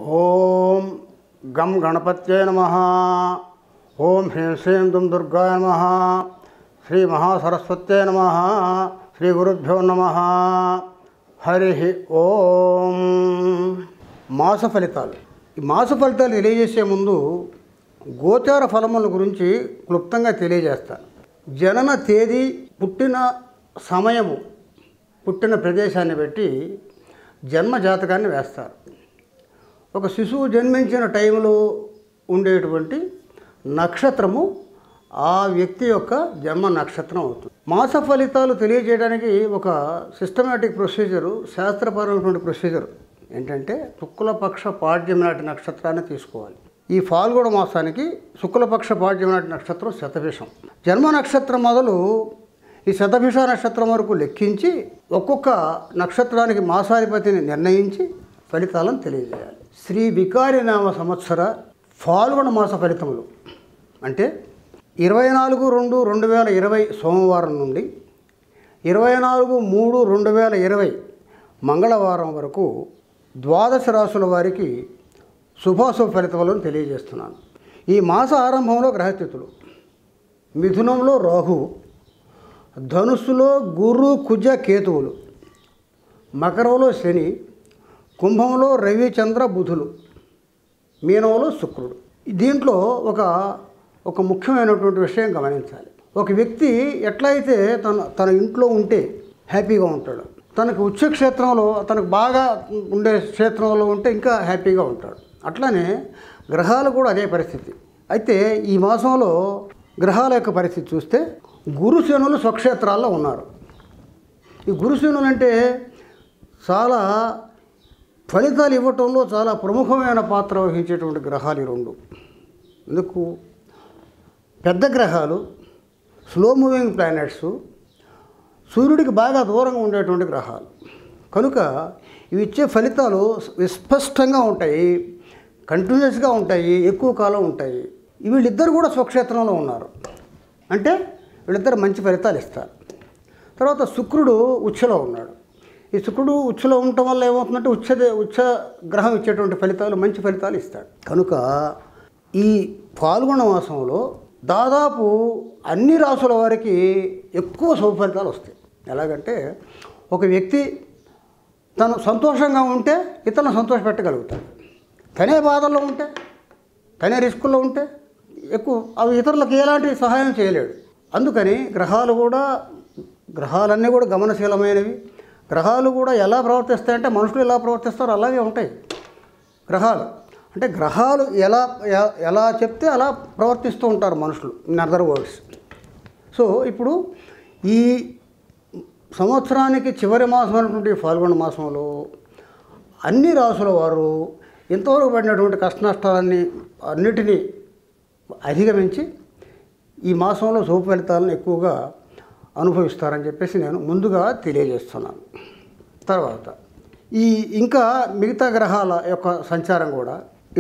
ఓం గం గణపత్యై నమః. ఓం హ్రీం శ్రీం దుం దుర్గాయ నమః. శ్రీ మహాసరస్వత్యై నమః. శ్రీ గురుభ్యో నమః. హరి ఓం. మాస ఫలితాలు. ఈ మాస ఫలితాలు తెలియజేసే ముందు గోచార ఫలముల గురించి క్లుప్తంగా తెలియజేస్తాను. జనన తేదీ, పుట్టిన సమయము, పుట్టిన ప్రదేశాన్ని బట్టి జన్మ జాతకాన్ని వేస్తారు. ఒక శిశువు జన్మించిన టైంలో ఉండేటువంటి నక్షత్రము ఆ వ్యక్తి యొక్క జన్మ నక్షత్రం అవుతుంది. మాస ఫలితాలు తెలియజేయడానికి ఒక సిస్టమేటిక్ ప్రొసీజరు, శాస్త్రపరమైనటువంటి ప్రొసీజర్ ఏంటంటే శుక్లపక్ష పాడ్యం నాటి నక్షత్రాన్ని తీసుకోవాలి. ఈ ఫాల్గుణ మాసానికి శుక్లపక్ష పాడ్యం నాటి నక్షత్రం శతభిషం. జన్మ నక్షత్రం మొదలు ఈ శతభిష నక్షత్రం వరకు లెక్కించి ఒక్కొక్క నక్షత్రానికి మాసాధిపతిని నిర్ణయించి ఫలితాలను తెలియజేయాలి. శ్రీ వికారినామ సంవత్సర ఫాల్గుణ మాస ఫలితములు అంటే 24/2/2020 సోమవారం నుండి 24/3/2020 మంగళవారం వరకు ద్వాదశ రాశుల వారికి శుభాశుభ ఫలితములను తెలియజేస్తున్నాను. ఈ మాస ఆరంభంలో గ్రహస్థితులు: మిథునంలో రాహు, ధనుస్సులో గురు కుజ కేతువులు, మకరంలో శని, కుంభంలో రవి చంద్ర బుధులు, మీనంలో శుక్రుడు. దీంట్లో ఒక ముఖ్యమైనటువంటి విషయం గమనించాలి. ఒక వ్యక్తి ఎట్లయితే తన ఇంట్లో ఉంటే హ్యాపీగా ఉంటాడు, తనకు ఉచ్చ క్షేత్రంలో తనకు బాగా ఉండే క్షేత్రంలో ఉంటే ఇంకా హ్యాపీగా ఉంటాడు. అట్లానే గ్రహాలు కూడా అదే పరిస్థితి. అయితే ఈ మాసంలో గ్రహాల యొక్క పరిస్థితి చూస్తే గురు శనులు స్వక్షేత్రాల్లో ఉన్నారు. ఈ గురు శనులు అంటే చాలా ఫలితాలు ఇవ్వటంలో చాలా ప్రముఖమైన పాత్ర వహించేటువంటి గ్రహాలు ఈ రెండు. ఎందుకు? పెద్ద గ్రహాలు, స్లో మూవింగ్ ప్లానెట్స్, సూర్యుడికి బాగా దూరంగా ఉండేటువంటి గ్రహాలు కనుక ఇవి ఇచ్చే ఫలితాలు విస్పష్టంగా ఉంటాయి, కంటిన్యూస్గా ఉంటాయి, ఎక్కువ కాలం ఉంటాయి. వీళ్ళిద్దరు కూడా స్వక్షేత్రంలో ఉన్నారు అంటే వీళ్ళిద్దరు మంచి ఫలితాలు ఇస్తారు. తర్వాత శుక్రుడు ఉచ్చలో ఉన్నాడు. ఈ శుక్రుడు ఉచ్చలో ఉండటం వల్ల ఏమవుతుందంటే ఉచ్చ గ్రహం ఇచ్చేటువంటి ఫలితాలు, మంచి ఫలితాలు ఇస్తాడు. కనుక ఈ ఫాల్గుణ మాసంలో దాదాపు అన్ని రాసుల వారికి ఎక్కువ శుభ ఫలితాలు వస్తాయి. ఎలాగంటే ఒక వ్యక్తి తను సంతోషంగా ఉంటే ఇతరులను సంతోషపెట్టగలుగుతాడు. తనే బాధల్లో ఉంటే, తనే రిస్కుల్లో ఉంటే ఎక్కువ అవి ఇతరులకు ఎలాంటి సహాయం చేయలేడు. అందుకని గ్రహాలన్నీ కూడా గమనశీలమైనవి. గ్రహాలు కూడా ఎలా ప్రవర్తిస్తాయంటే మనుషులు ఎలా ప్రవర్తిస్తారో అలాగే ఉంటాయి గ్రహాలు. అంటే గ్రహాలు ఎలా చెప్తే అలా ప్రవర్తిస్తూ ఉంటారు మనుషులు, ఇన్ అదర్ వర్డ్స్. సో ఇప్పుడు ఈ సంవత్సరానికి చివరి మాసం అనేటువంటి ఫాల్గుణ మాసంలో అన్ని రాసుల వారు ఇంతవరకు పడినటువంటి అన్నిటినీ అధిగమించి ఈ మాసంలో శుభ ఫలితాలను ఎక్కువగా అనుభవిస్తారని చెప్పేసి నేను ముందుగా తెలియజేస్తున్నాను. తర్వాత ఇంకా మిగతా గ్రహాల యొక్క సంచారం కూడా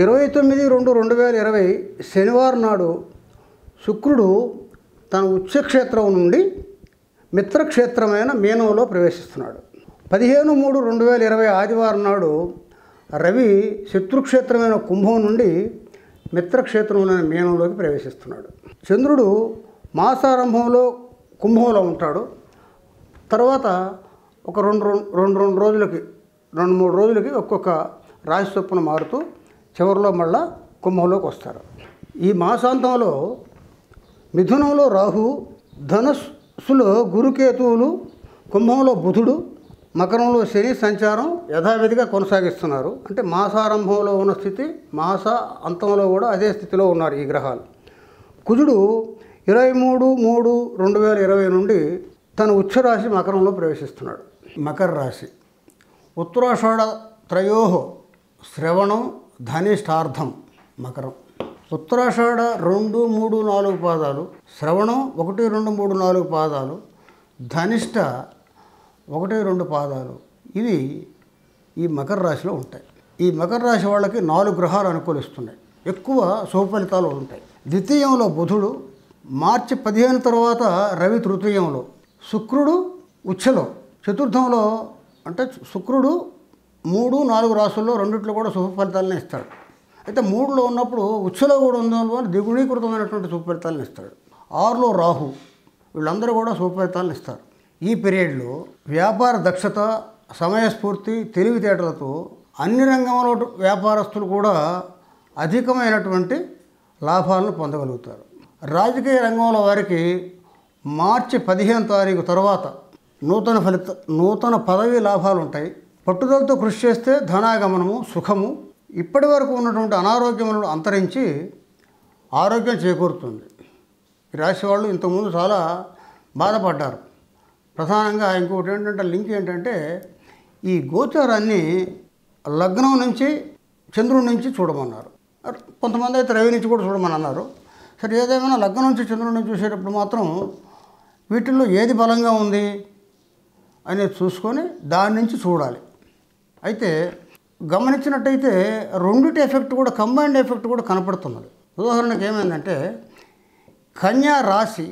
29/2/2020 శనివారం నాడు శుక్రుడు తన ఉచ్చక్షేత్రం నుండి మిత్రక్షేత్రమైన మీనంలో ప్రవేశిస్తున్నాడు. 15/3/2020 ఆదివారం నాడు రవి శత్రుక్షేత్రమైన కుంభం నుండి మిత్రక్షేత్రమైన మీనంలోకి ప్రవేశిస్తున్నాడు. చంద్రుడు మాసారంభంలో కుంభంలో ఉంటాడు. తర్వాత ఒక రెండు మూడు రోజులకి ఒక్కొక్క రాశి చొప్పున మారుతూ చివరిలో మళ్ళా కుంభంలోకి వస్తారు. ఈ మాసాంతంలో మిథునంలో రాహు, ధనుస్సులో గురుకేతువులు, కుంభంలో బుధుడు, మకరంలో శని సంచారం యథావిధిగా కొనసాగిస్తున్నారు. అంటే మాసారంభంలో ఉన్న స్థితి మాస అంతంలో కూడా అదే స్థితిలో ఉన్నారు ఈ గ్రహాలు. కుజుడు 23/3/2020 నుండి తన ఉచ్చరాశి మకరంలో ప్రవేశిస్తున్నాడు. మకర రాశి ఉత్తరాషాఢ త్రయోహ శ్రవణం ధనిష్టార్థం మకరం. ఉత్తరాషాఢ 2, 3, 4 పాదాలు, శ్రవణం 1, 2, 3, 4 పాదాలు, ధనిష్ట 1, 2 పాదాలు ఇవి ఈ మకర రాశిలో ఉంటాయి. ఈ మకర రాశి వాళ్ళకి 4 గ్రహాలు అనుకూలిస్తున్నాయి, ఎక్కువ శుభ ఫలితాలు ఉంటాయి. ద్వితీయంలో బుధుడు, మార్చి 15 తర్వాత రవి తృతీయంలో, శుక్రుడు ఉచ్చలో, చతుర్థంలో అంటే శుక్రుడు 3, 4 రాసుల్లో రెండిట్లో కూడా శుభ ఫలితాలను ఇస్తాడు. అయితే 3లో ఉన్నప్పుడు ఉచ్చులో కూడా ఉందో అని ద్విగుణీకృతమైనటువంటి శుభ ఫలితాలను ఇస్తాడు. 6లో రాహు, వీళ్ళందరూ కూడా శుభ ఫలితాలను ఇస్తారు. ఈ పీరియడ్లో వ్యాపార దక్షత, సమయస్ఫూర్తి, తెలివితేటలతో అన్ని రంగంలో వ్యాపారస్తులు కూడా అధికమైనటువంటి లాభాలను పొందగలుగుతారు. రాజకీయ రంగంలో వారికి మార్చి 15వ తారీఖు తర్వాత నూతన పదవీ లాభాలు ఉంటాయి. పట్టుదలతో కృషి చేస్తే ధనాగమనము, సుఖము, ఇప్పటి వరకు ఉన్నటువంటి అనారోగ్యములను అంతరించి ఆరోగ్యం చేకూరుతుంది. ఈ రాశి వాళ్ళు ఇంతకుముందు చాలా బాధపడ్డారు. ప్రధానంగా ఇంకొకటి ఏంటంటే లింక్ ఏంటంటే ఈ గోచారాన్ని లగ్నం నుంచి చంద్రుడి నుంచి చూడమన్నారు. కొంతమంది అయితే రవి నుంచి కూడా చూడమని అన్నారు. సరే, ఏదేమైనా లగ్నం నుంచి చంద్రుడి నుంచి చూసేటప్పుడు మాత్రం వీటిల్లో ఏది బలంగా ఉంది అనేది చూసుకొని దాని నుంచి చూడాలి. అయితే గమనించినట్టయితే రెండిటి ఎఫెక్ట్ కూడా, కంబైన్డ్ ఎఫెక్ట్ కూడా కనపడుతున్నది. ఉదాహరణకు ఏమైందంటే కన్యా రాశి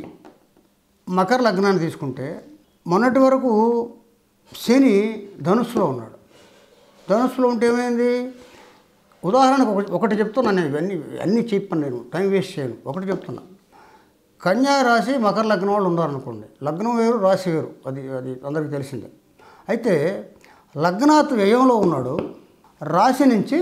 మకర లగ్నాన్ని తీసుకుంటే మొన్నటి వరకు శని ధనుస్సులో ఉన్నాడు. ధనుస్సులో ఉంటే ఏమైంది? ఉదాహరణకు ఒకటి చెప్తున్నాను, నేను అన్నీ చెప్పాను, నేను టైం వేస్ట్ చేయను. ఒకటి చెప్తున్నా. కన్యా రాశి మకర లగ్నం వాళ్ళు ఉన్నారనుకోండి, లగ్నం వేరు రాశి వేరు, అది అందరికీ తెలిసిందే. అయితే లగ్నాత్ వ్యయంలో ఉన్నాడు, రాశి నుంచి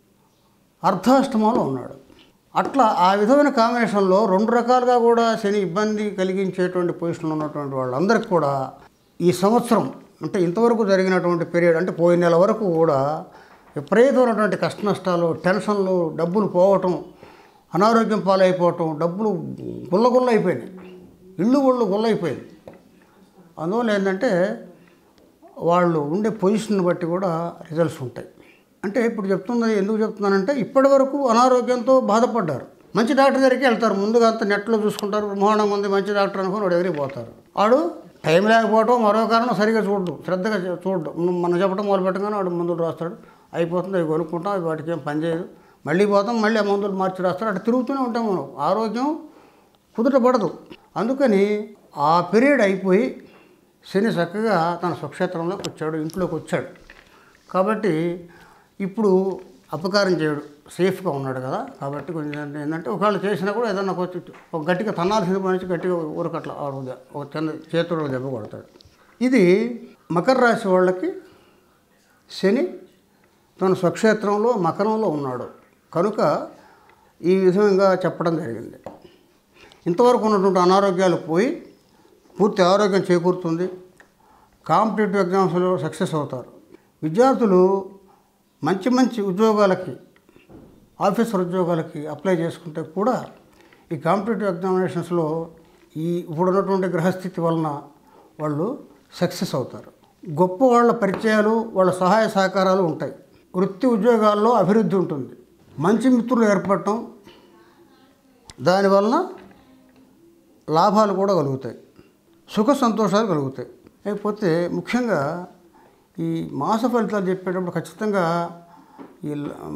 అర్ధాష్టమంలో ఉన్నాడు. అట్లా ఆ విధమైన కాంబినేషన్లో 2 రకాలుగా కూడా శని ఇబ్బంది కలిగించేటువంటి పొజిషన్లో ఉన్నటువంటి వాళ్ళందరికీ కూడా ఈ సంవత్సరం అంటే ఇంతవరకు జరిగినటువంటి పీరియడ్ అంటే పోయిన నెల వరకు కూడా విపరీతమైనటువంటి కష్ట నష్టాలు, టెన్షన్లు, డబ్బులు పోవటం, అనారోగ్యం పాలైపోవటం, డబ్బులు గుల్ల అయిపోయినాయి, ఇళ్ళు గుల్ల అయిపోయింది. అందువల్ల ఏంటంటే వాళ్ళు ఉండే పొజిషన్ బట్టి కూడా రిజల్ట్స్ ఉంటాయి. అంటే ఇప్పుడు చెప్తున్నది ఎందుకు చెప్తున్నానంటే ఇప్పటి వరకు అనారోగ్యంతో బాధపడ్డారు. మంచి డాక్టర్ దగ్గరికి వెళ్తారు, ముందుగా అంతా నెట్లో చూసుకుంటారు, బ్రహ్మాండంగా ఉంది మంచి డాక్టర్ అనుకుని వాడు దగ్గరికి పోతారు. వాడు టైం లేకపోవటం మరో కారణం, సరిగా శ్రద్ధగా చూడడం. మనం చెప్పడం మొదలు పెట్టగానే వాడు మందులు రాస్తాడు, అయిపోతుంది, అవి కొనుక్కుంటాం, అవి వాటికి ఏం పని చేయదు, మళ్ళీ పోతాం, మళ్ళీ ఆ మందులు మార్చి రాస్తాడు, అటు తిరుగుతూనే ఉంటాం. మనం ఆరోగ్యం కుదుటపడదు. అందుకని ఆ పీరియడ్ అయిపోయి శని చక్కగా తన స్వక్షేత్రంలోకి వచ్చాడు, ఇంట్లోకి వచ్చాడు. కాబట్టి ఇప్పుడు అపకారం చేయడు, సేఫ్గా ఉన్నాడు కదా. కాబట్టి కొంచెం ఏంటంటే ఒకవేళ చేసినా కూడా ఏదన్నా కొంచెం ఒక గట్టిగా తన్నాల్సిన పని గట్టిగా ఊరకట్లా ఒక చిన్న చేతుడు దెబ్బ కొడతాడు. ఇది మకర రాశి వాళ్ళకి శని తన స్వక్షేత్రంలో మకరంలో ఉన్నాడు కనుక ఈ విధంగా చెప్పడం జరిగింది. ఇంతవరకు ఉన్నటువంటి అనారోగ్యాలు పోయి పూర్తి ఆరోగ్యం చేకూరుతుంది. కాంపిటేటివ్ ఎగ్జామ్స్లో సక్సెస్ అవుతారు. విద్యార్థులు మంచి ఉద్యోగాలకి, ఆఫీసర్ ఉద్యోగాలకి అప్లై చేసుకుంటే కూడా ఈ కాంపిటేటివ్ ఎగ్జామినేషన్స్లో ఇప్పుడున్నటువంటి గ్రహస్థితి వలన వాళ్ళు సక్సెస్ అవుతారు. గొప్ప వాళ్ళ పరిచయాలు, వాళ్ళ సహాయ సహకారాలు ఉంటాయి. వృత్తి ఉద్యోగాల్లో అభివృద్ధి ఉంటుంది. మంచి మిత్రులు ఏర్పడటం, దానివలన లాభాలు కూడా కలుగుతాయి, సుఖ సంతోషాలు కలుగుతాయి. లేకపోతే ముఖ్యంగా ఈ మాస ఫలితాలు చెప్పేటప్పుడు ఖచ్చితంగా ఈ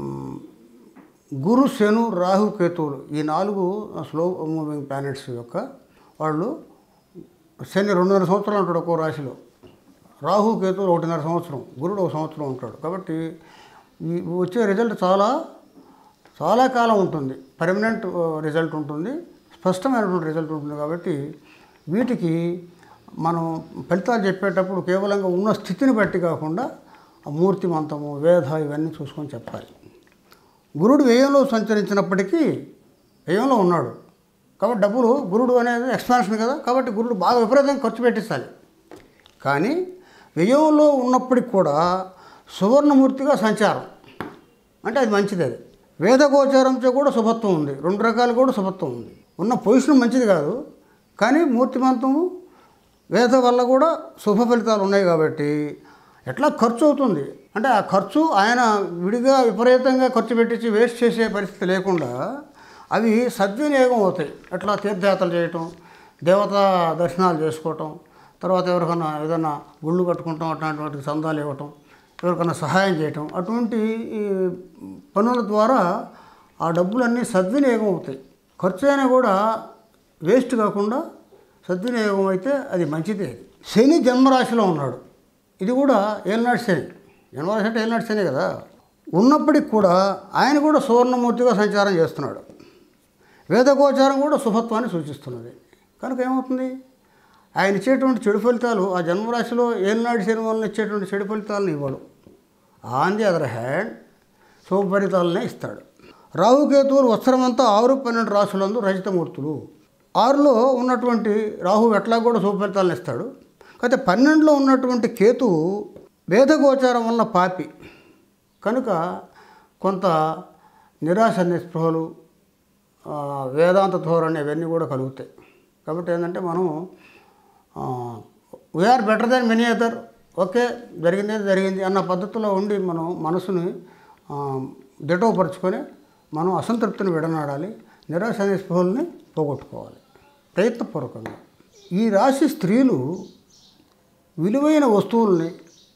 గురు, శను, రాహు, కేతువులు ఈ 4 స్లో మూవింగ్ ప్లానెట్స్ యొక్క వాళ్ళు, శని 2.5 సంవత్సరాలు ఉంటాడు ఒక్కో రాశిలో, రాహు, కేతువులు 1.5 సంవత్సరం, గురుడు 1 సంవత్సరం ఉంటాడు. కాబట్టి ఈ వచ్చే రిజల్ట్ చాలా కాలం ఉంటుంది, పర్మనెంట్ రిజల్ట్ ఉంటుంది, స్పష్టమైనటువంటి రిజల్ట్ ఉంటుంది. కాబట్టి వీటికి మనం ఫలితాలు చెప్పేటప్పుడు కేవలంగా ఉన్న స్థితిని బట్టి కాకుండా మూర్తిమంతము, వేద ఇవన్నీ చూసుకొని చెప్పాలి. గురుడు వ్యయంలో సంచరించినప్పటికీ వ్యయంలో ఉన్నాడు కాబట్టి డబ్బులు, గురుడు అనేది ఎక్స్పాన్షన్ కదా, కాబట్టి గురుడు బాగా విపరీతంగా ఖర్చు పెట్టించాలి. కానీ వ్యయంలో ఉన్నప్పటికి కూడా సువర్ణమూర్తిగా సంచారం అంటే అది మంచిది. అది వేదగోచారంతో కూడా శుభత్వం ఉంది, 2 రకాలు కూడా శుభత్వం ఉంది. ఉన్న పొజిషన్ మంచిది కాదు, కానీ మూర్తిమంతము వేద వల్ల కూడా శుభ ఫలితాలు ఉన్నాయి. కాబట్టి ఎట్లా ఖర్చు అవుతుంది అంటే ఆ ఖర్చు ఆయన విడిగా విపరీతంగా ఖర్చు పెట్టించి వేస్ట్ చేసే పరిస్థితి లేకుండా అవి సద్వినియోగం అవుతాయి. ఎట్లా తీర్థయాత్రలు చేయటం, దేవతా దర్శనాలు చేసుకోవటం, తర్వాత ఎవరికన్నా ఏదైనా గుళ్ళు కట్టుకుంటాం, అట్లాంటి వాటికి చందాలు ఇవ్వటం, ఎవరికన్నా సహాయం చేయటం, అటువంటి పనుల ద్వారా ఆ డబ్బులన్నీ సద్వినియోగం అవుతాయి. ఖర్చు అయినా కూడా వేస్ట్ కాకుండా సద్వినియోగం అయితే అది మంచిదే. శని జన్మరాశిలో ఉన్నాడు, ఇది కూడా ఏలనాటి శని. జన్మరాశి అంటే ఏలినాటి శని కదా. ఉన్నప్పటికి కూడా ఆయన కూడా సువర్ణమూర్తిగా సంచారం చేస్తున్నాడు. వేదగోచారం కూడా శుభత్వాన్ని సూచిస్తున్నది. కనుక ఏమవుతుంది, ఆయన ఇచ్చేటువంటి చెడు ఫలితాలు ఆ జన్మరాశిలో ఏలినాటి శని వలన ఇచ్చేటువంటి చెడు ఫలితాలను ఇవ్వడు. ఆన్ ది అదర్ హ్యాండ్ శుభ ఫలితాలనే ఇస్తాడు. రాహుకేతువులు వత్సరమంతా 6-12 రాశులందు రజితమూర్తులు. 6లో ఉన్నటువంటి రాహువు ఎట్లా కూడా శుభ ఫలితాలను ఇస్తాడు. కాకపోతే 12లో ఉన్నటువంటి కేతువు వేదగోచారం వలన పాపి. కనుక కొంత నిరాశ నిస్పృహలు, వేదాంత ధోరణి అవన్నీ కూడా కలుగుతాయి. కాబట్టి ఏంటంటే మనం we're better than many other, okay జరిగింది అన్న పద్ధతిలో ఉండి మనం మనసుని దిటవపరుచుకొని మనం అసంతృప్తిని విడనాడాలి, నిరాశ నిస్పృహల్ని పోగొట్టుకోవాలి ప్రయత్నపూర్వకంగా. ఈ రాశి స్త్రీలు విలువైన వస్తువుల్ని,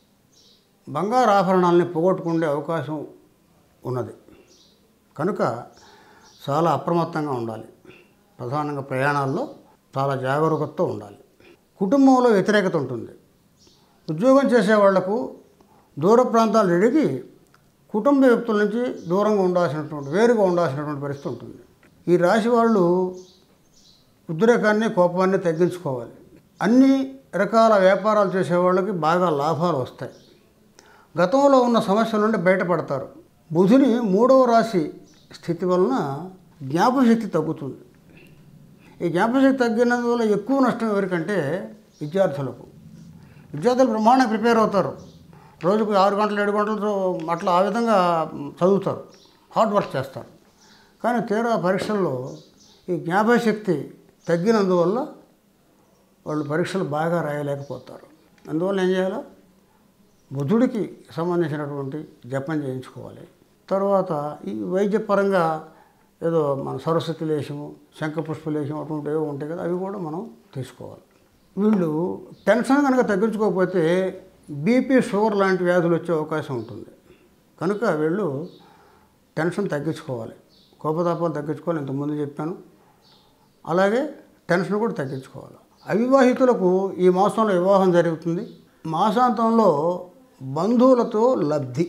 బంగారు ఆభరణాలని పోగొట్టుకునే అవకాశం ఉన్నది. కనుక చాలా అప్రమత్తంగా ఉండాలి. ప్రధానంగా ప్రయాణాల్లో చాలా జాగరూకతతో ఉండాలి. కుటుంబంలో వ్యతిరేకత ఉంటుంది. ఉద్యోగం చేసే వాళ్లకు దూర ప్రాంతాలు ఎడిగి కుటుంబ వ్యక్తుల నుంచి వేరుగా ఉండాల్సినటువంటి పరిస్థితి ఉంటుంది. ఈ రాశి వాళ్ళు ఉద్రేకాన్ని, కోపాన్ని తగ్గించుకోవాలి. అన్ని రకాల వ్యాపారాలు చేసేవాళ్ళకి బాగా లాభాలు వస్తాయి. గతంలో ఉన్న సమస్యల నుండి బయటపడతారు. బుధుని 3వ రాశి స్థితి వలన జ్ఞాపకశక్తి తగ్గుతుంది. ఈ జ్ఞాపకశక్తి తగ్గినందువల్ల ఎక్కువ నష్టం ఎవరికంటే విద్యార్థులకు. విద్యార్థులు బ్రహ్మాండంగా ప్రిపేర్ అవుతారు. రోజుకు 6 గంటలు 7 గంటలతో అట్లా ఆ విధంగా చదువుతారు, హార్డ్ వర్క్ చేస్తారు. కానీ తీరా పరీక్షల్లో ఈ జ్ఞాపకశక్తి తగ్గినందువల్ల వాళ్ళు పరీక్షలు బాగా రాయలేకపోతారు. అందువల్ల ఏం చేయాలో, బుధుడికి సంబంధించినటువంటి జపం చేయించుకోవాలి. తర్వాత ఈ వైద్యపరంగా ఏదో మన సరస్వతి లేశము, శంఖపుష్ప లేశం అటువంటివి ఉంటాయి కదా, అవి కూడా మనం తీసుకోవాలి. వీళ్ళు టెన్షన్ కనుక తగ్గించుకోకపోతే బీపీ, షుగర్ లాంటి వ్యాధులు వచ్చే అవకాశం ఉంటుంది. కనుక వీళ్ళు టెన్షన్ తగ్గించుకోవాలి, కోపతాపాలు తగ్గించుకోవాలి. ఇంతకుముందు చెప్పాను. అలాగే టెన్షన్ కూడా తగ్గించుకోవాలి. అవివాహితులకు ఈ మాసంలో వివాహం జరుగుతుంది. మాసాంతంలో బంధువులతో లబ్ధి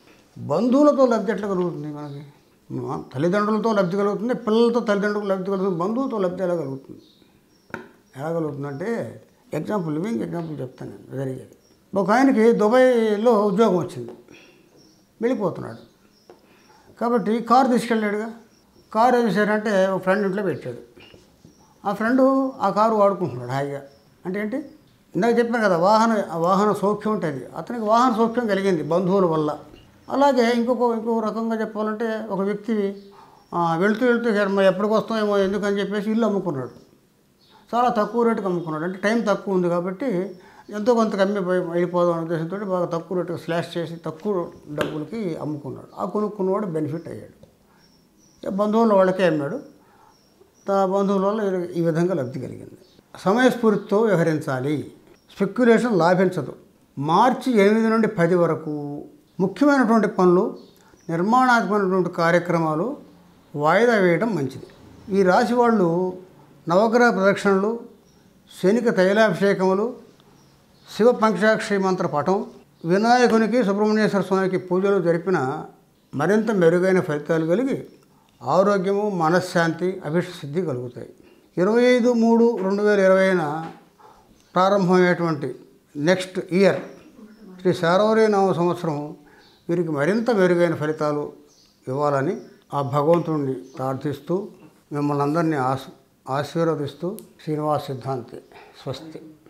ఎట్లా కలుగుతుంది? మనకి తల్లిదండ్రులతో లబ్ధి కలుగుతుంది, పిల్లలతో తల్లిదండ్రులకు లబ్ధి కలుగుతుంది. బంధువులతో లబ్ధి ఎలా కలుగుతుంది? అంటే లివింగ్ ఎగ్జాంపుల్ చెప్తాను నేను. జరిగేది ఒక ఆయనకి దుబాయ్లో ఉద్యోగం వచ్చింది, వెళ్ళిపోతున్నాడు. కాబట్టి కారు తీసుకెళ్ళాడుగా. కారు ఏం చేశారంటే ఒక ఫ్రెండ్ ఇంట్లో పెట్టాడు. ఆ ఫ్రెండు ఆ కారు వాడుకుంటున్నాడు హాయిగా. అంటే ఏంటి, ఇందాక చెప్పాను కదా, వాహన సౌఖ్యం ఉంటుంది. అతనికి వాహన సౌఖ్యం కలిగింది బంధువుల వల్ల. అలాగే ఇంకో రకంగా చెప్పాలంటే ఒక వ్యక్తి వెళుతూ ఎప్పటికి వస్తామేమో ఎందుకని చెప్పేసి ఇల్లు అమ్ముకున్నాడు. చాలా తక్కువ రేటుకి అమ్ముకున్నాడు. అంటే టైం తక్కువ ఉంది కాబట్టి ఎంతో కొంత వెళ్ళిపోదాం అనే ఉద్దేశంతో బాగా తక్కువ రేటుకి స్లాష్ చేసి తక్కువ డబ్బులకి అమ్ముకున్నాడు. ఆ కొనుక్కున్నవాడు బెనిఫిట్ అయ్యాడు. బంధువుల వాళ్ళకే అమ్మాడు. బంధువుల వల్ల ఈ విధంగా లబ్ధి కలిగింది. సమయస్ఫూర్తితో వ్యవహరించాలి. స్పెక్యులేషన్ లాభించదు. మార్చి 8 నుండి 10 వరకు ముఖ్యమైనటువంటి పనులు, నిర్మాణాత్మకమైనటువంటి కార్యక్రమాలు వాయిదా వేయడం మంచిది. ఈ రాశి వాళ్ళు నవగ్రహ ప్రదక్షిణలు, శనికి తైలాభిషేకములు, శివ పంచాక్షరి మంత్ర పఠం, వినాయకునికి, సుబ్రహ్మణ్యేశ్వర స్వామికి పూజలు జరిపిన మరింత మెరుగైన ఫలితాలు కలిగి ఆరోగ్యము, మనశ్శాంతి, అభిష్టసిద్ధి కలుగుతాయి. 25/3/2020 ప్రారంభమయ్యేటువంటి నెక్స్ట్ ఇయర్ శ్రీ శార్వరి నామ సంవత్సరం వీరికి మరింత మెరుగైన ఫలితాలు ఇవ్వాలని ఆ భగవంతుడిని ప్రార్థిస్తూ మిమ్మల్ని అందరినీ ఆశీర్వదిస్తూ శ్రీనివాస్ సిద్ధాంతి. స్వస్తి.